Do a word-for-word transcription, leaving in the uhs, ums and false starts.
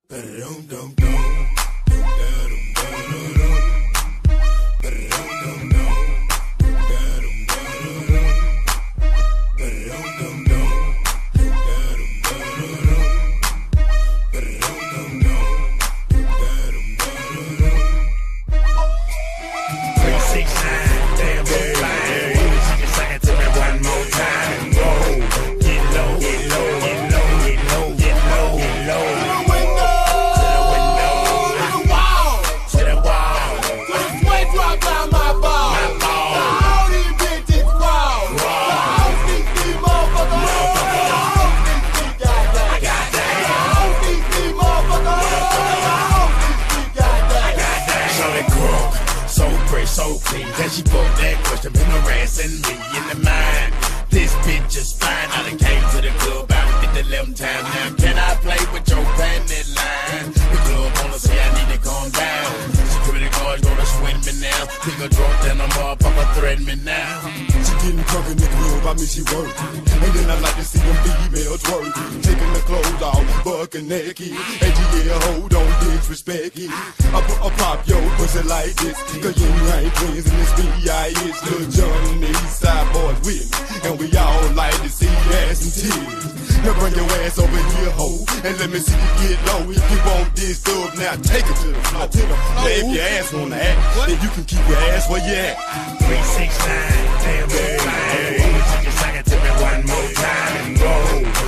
So clean, then she put that question, been harassing me in the mind. This bitch is fine, I done came to the club, I did the eleven time now. Can I play with your panty line? The club wanna say I need to calm down. Security guards gonna swing me now. Pick a drunk, then a motherfucker threaten me now. She getting drunk in the club, I mean she working. And then I like to see them females twerking, taking the clothes off, bucking naked. And yeah, hold on, disrespect it. I put a pop yo pussy like this, cause you ain't twins in this B I It's Lil John and the East Side boys with me, and we all like to see ass and tears. Now bring your ass over here, ho, and let me see you get low. If you want this stuff, now take it to the floor. To the floor. Now if your ass wanna act, then you can keep your ass where you at. three six nine, damn, damn, damn. She can suck it to me one more time and go.